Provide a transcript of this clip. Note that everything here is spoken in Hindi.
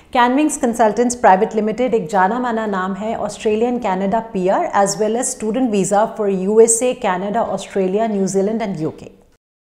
कैनविंग्स कंसल्टेंट्स प्राइवेट लिमिटेड एक जाना माना नाम है Australian Canada PR as well as student visa for USA, Canada, Australia, New Zealand and UK.